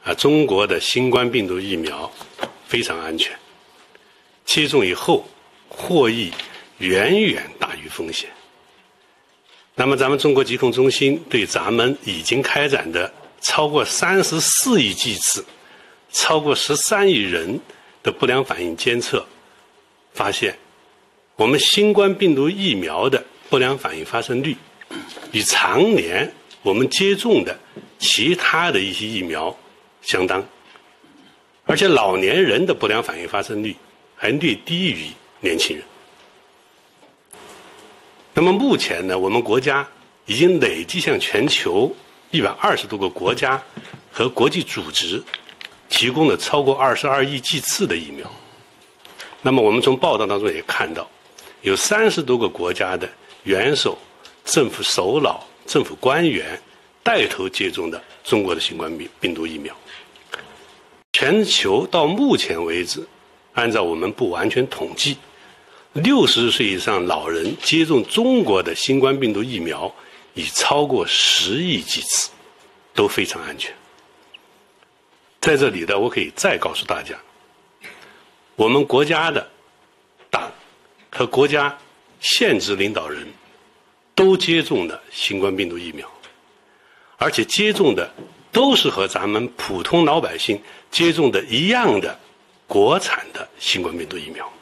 中国的新冠病毒疫苗非常安全，接种以后获益远远大于风险。那么咱们中国疾控中心对咱们已经开展的超过34亿剂次、超过13亿人的不良反应监测，发现我们新冠病毒疫苗的不良反应发生率与常年我们接种的其他的一些疫苗相当，而且老年人的不良反应发生率还略低于年轻人。那么目前呢，我们国家已经累计向全球120多个国家和国际组织提供了超过22亿剂次的疫苗。那么我们从报道当中也看到，有30多个国家的元首、政府首脑、政府官员带头接种的中国的新冠病毒疫苗。全球到目前为止，按照我们不完全统计，60岁以上老人接种中国的新冠病毒疫苗已超过10亿剂次，都非常安全。在这里呢，我可以再告诉大家，我们国家的党和国家现职领导人都接种了新冠病毒疫苗，而且接种的都是和咱们普通老百姓接种的一样的国产的新冠病毒疫苗。